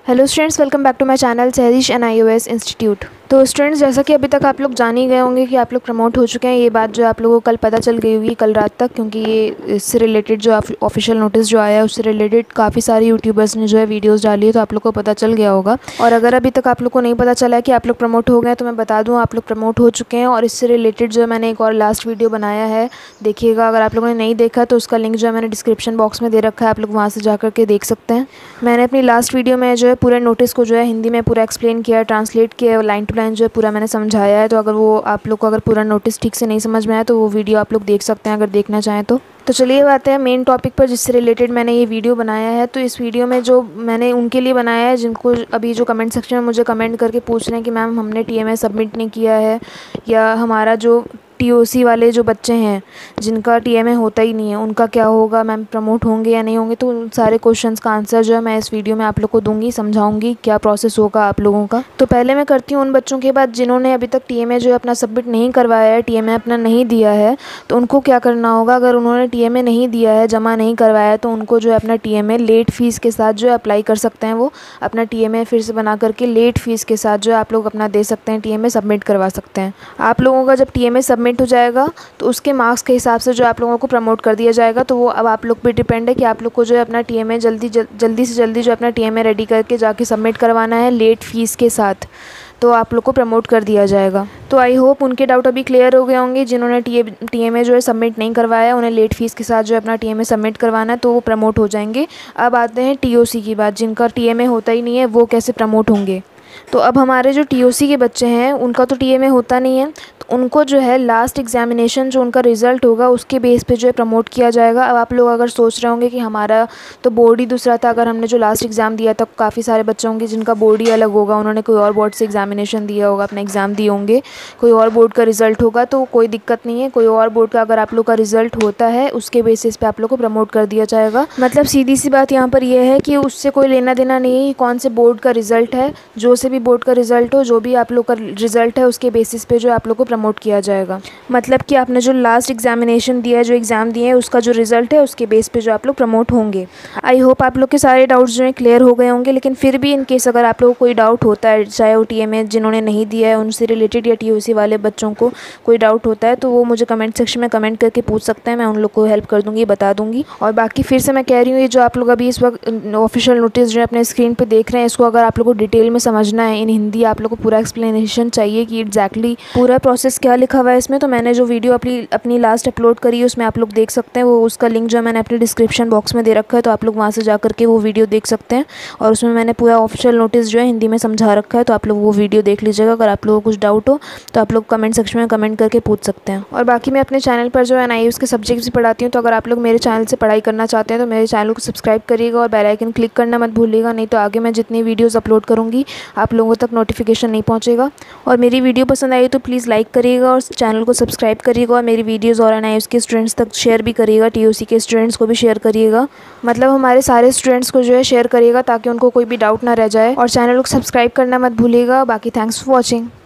Hello students, welcome back to my channel Sahrish and iOS institute. तो students, जैसा कि अभी तक आप लोग जान ही गए होंगे कि आप लोग प्रमोट हो चुके हैं। ये बात जो आप लोगों को कल पता चल गई होगी, कल रात तक, क्योंकि ये इससे रिलेटेड जो ऑफिशियल नोटिस जो आया है उससे रिलेटेड काफ़ी सारे यूट्यूबर्स ने जो है वीडियोस डाली है, तो आप लोग को पता चल गया होगा। और अगर अभी तक आप लोग को नहीं पता चला है कि आप लोग प्रमोट हो गए तो मैं बता दूँ, आप लोग प्रमोट हो चुके हैं। और इससे रिलेटेड जो है मैंने एक और लास्ट वीडियो बनाया है, देखिएगा। अगर आप लोगों ने नहीं देखा तो उसका लिंक जो है मैंने डिस्क्रिप्शन बॉक्स में दे रखा है, आप लोग वहाँ से जा करके देख सकते हैं। मैंने अपनी लास्ट वीडियो में जो है पूरे नोटिस को जो है हिंदी में पूरा एक्सप्लेन किया है, ट्रांसलेट किया है, लाइन टू लाइन जो है पूरा मैंने समझाया है। तो अगर वो आप लोग को अगर पूरा नोटिस ठीक से नहीं समझ में आया तो वो वीडियो आप लोग देख सकते हैं, अगर देखना चाहें तो। चलिए बात है मेन टॉपिक पर, जिससे रिलेटेड मैंने ये वीडियो बनाया है। तो इस वीडियो में जो मैंने उनके लिए बनाया है जिनको अभी जो कमेंट सेक्शन में मुझे कमेंट करके पूछ रहे हैं कि मैम हमने TMA सबमिट नहीं किया है, या हमारा जो TOC वाले जो बच्चे हैं जिनका TMA होता ही नहीं है, उनका क्या होगा, मैम प्रमोट होंगे या नहीं होंगे। तो उन सारे क्वेश्चंस का आंसर जो है मैं इस वीडियो में आप लोग को दूंगी, समझाऊंगी क्या प्रोसेस होगा आप लोगों का। तो पहले मैं करती हूँ उन बच्चों के बाद जिन्होंने अभी तक TMA जो है अपना सबमिट नहीं करवाया है, TMA अपना नहीं दिया है, तो उनको क्या करना होगा। अगर उन्होंने TMA नहीं दिया है, जमा नहीं करवाया है, तो उनको जो है अपना TMA लेट फ़ीस के साथ जो है अप्लाई कर सकते हैं। वो अपना TMA फिर से बना करके लेट फ़ीस के साथ जो है आप लोग अपना दे सकते हैं, TMA सबमिट करवा सकते हैं। आप लोगों का जब TMA सबमिट हो जाएगा तो उसके मार्क्स के हिसाब से जो आप लोगों को प्रमोट कर दिया जाएगा। तो वो अब आप लोग पे डिपेंड है कि आप लोग को जो है अपना TMA जल्दी से जल्दी जो अपना TMA रेडी करके जाके सबमिट करवाना है लेट फ़ीस के साथ, तो आप लोग को प्रमोट कर दिया जाएगा। तो आई होप उनके डाउट अभी क्लियर हो गए होंगे। जिन्होंने TMA जो है सबमिट नहीं करवाया, उन्हें लेट फ़ीस के साथ जो है अपना TMA सबमिट करवाना है, तो वो प्रमोट हो जाएंगे। अब आते हैं TOC की बात। जिनका TMA होता ही नहीं है वो कैसे प्रमोट होंगे। तो अब हमारे जो TOC के बच्चे हैं उनका तो TMA होता नहीं है, तो उनको जो है लास्ट एग्जामिनेशन जो उनका रिज़ल्ट होगा उसके बेस पे जो है प्रमोट किया जाएगा। अब आप लोग अगर सोच रहे होंगे कि हमारा तो बोर्ड ही दूसरा था, अगर हमने जो लास्ट एग्ज़ाम दिया था, काफ़ी सारे बच्चे होंगे जिनका बोर्ड ही अलग होगा, उन्होंने कोई और बोर्ड से एग्जामिनेशन दिया होगा, अपना एग्ज़ाम दिए होंगे, कोई और बोर्ड का रिज़ल्ट होगा, तो कोई दिक्कत नहीं है। कोई और बोर्ड का अगर आप लोग का रिज़ल्ट होता है उसके बेसिस पे आप लोग को प्रमोट कर दिया जाएगा। मतलब सीधी सी बात यहाँ पर यह है कि उससे कोई लेना देना नहीं है कौन से बोर्ड का रिज़ल्ट है। जो से भी बोर्ड का रिज़ल्ट हो, जो भी आप लोग का रिज़ल्ट है, उसके बेसिस पे जो आप लोग को प्रमोट किया जाएगा। मतलब कि आपने जो लास्ट एग्जामिनेशन दिया है, जो एग्ज़ाम दिए हैं, उसका जो रिज़ल्ट है उसके बेस पे जो आप लोग प्रमोट होंगे। आई होप आप लोग के सारे डाउट्स जो हैं क्लियर हो गए होंगे। लेकिन फिर भी इन केस अगर आप लोगों को कोई डाउट होता है, चाहे वो TMA जिन्होंने नहीं दिया है उनसे रिलेटेड, या TOC वाले बच्चों को कोई डाउट होता है, तो वो मुझे कमेंट सेक्शन में कमेंट करके पूछ सकते हैं। मैं उन लोग को हेल्प कर दूँगी, बता दूँगी। और बाकी फिर से मैं कह रही हूँ, ये जो आप लोग अभी इस वक्त ऑफिशियल नोटिस जो है अपने स्क्रीन पर देख रहे हैं, इसको अगर आप लोग को डिटेल में समझना है इन हिंदी, आप लोग को पूरा एक्सप्लेनेशन चाहिए कि एग्जैक्टली पूरा प्रोसेस क्या लिखा हुआ है इसमें, तो मैंने जो वीडियो अपनी लास्ट अपलोड करी है उसमें आप लोग देख सकते हैं। वो उसका लिंक जो है मैंने अपने डिस्क्रिप्शन बॉक्स में दे रखा है, तो आप लोग वहाँ से जा करके वो वीडियो देख सकते हैं। और उसमें मैंने पूरा ऑफिशियल नोटिस जो है हिंदी में समझा रखा है, तो आप लोग वो वीडियो देख लीजिएगा। अगर आप लोगों को कुछ डाउट हो तो आप लोग कमेंट सेक्शन में कमेंट करके पूछ सकते हैं। और बाकी मैं अपने चैनल पर जो है NIOS के सब्जेक्ट्स भी पढ़ाती हूँ, तो अगर आप लोग मेरे चैनल से पढ़ाई करना चाहते हैं तो मेरे चैनल को सब्सक्राइब करिएगा और बेल आइकन क्लिक करना मत भूलिएगा, नहीं तो आगे मैं जितनी वीडियोज़ अपलोड करूँगी आप लोगों तक नोटिफिकेशन नहीं पहुँचेगा। और मेरी वीडियो पसंद आई तो प्लीज़ लाइक करिएगा और चैनल को सब्सक्राइब करिएगा, और मेरी वीडियोज़ और NIOS के स्टूडेंट्स तक शेयर भी करिएगा, TOC के स्टूडेंट्स को भी शेयर करिएगा। मतलब हमारे सारे स्टूडेंट्स को जो है शेयर करिएगा ताकि उनको कोई भी डाउट ना रह जाए। और चैनल को सब्सक्राइब करना मत भूलिएगा। बाकी थैंक्स फॉर वॉचिंग।